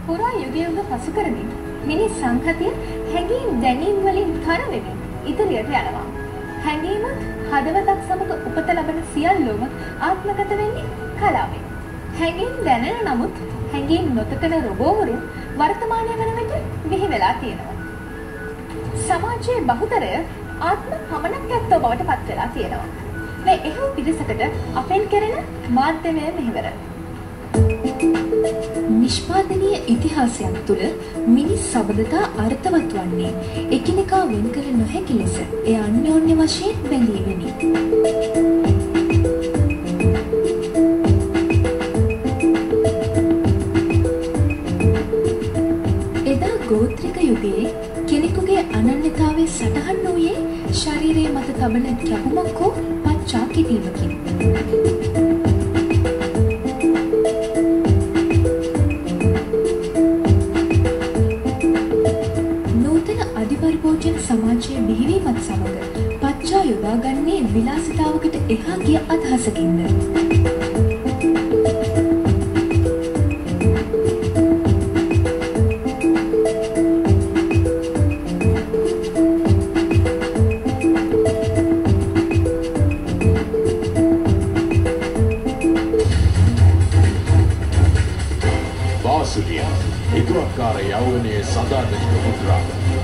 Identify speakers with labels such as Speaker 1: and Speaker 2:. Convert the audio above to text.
Speaker 1: පුරා යුගයක පසු කරමින් මිනිස් සංහතිය හැඟීම් දැනීම් වලින් තර වෙමින් ඉදිරියට යනවා. හැඟීමත් හදවතක් සමග උපත ලබන සියල්ලම ආත්මගත වෙන්නේ කලාවෙන්. හැඟීම් දැනෙන නමුත් හැඟීම් නොතකන රොබෝවරුන් වර්තමානය වන විට බිහි වෙලා තියෙනවා. සමාජයේ බහුතරය ආත්ම පමණක් ඇත්තෝ බවට පත් වෙලා තියෙනවා. මේ එහෙව් පිරිසකට අපෙන් කෙරෙන මාධ්‍යමය මෙහෙවර. නිෂ්පාදනීය ඉතිහාසයක් තුළ මිනිස් සබඳතා අර්ථවත් වන්නේ එකිනෙකා වෙන් කර නොහැකි ලෙස එය අන්‍යෝන්‍ය වශයෙන් බැඳීමෙනි. එදා ගෝත්‍රික යුගයේ කෙනෙකුගේ අනන්‍යතාවයේ සටහන් වූයේ ශරීරයේ මත තබන කැපුමක් හෝ පච්චා කිරීමකින්. පරිභෝජන සමාජයේ බිහිවීමත් සමග පච්චා යොදාගන්නේ විලාසිතාවකට එහා ගිය අදහසකින්ද.
Speaker 2: Wasuliya, ඉතුරුකාර යෞවනයේ සදාතනික මුද්‍රාව.